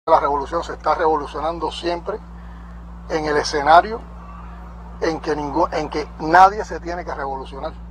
La revolución se está revolucionando siempre en el escenario en que nadie se tiene que revolucionar.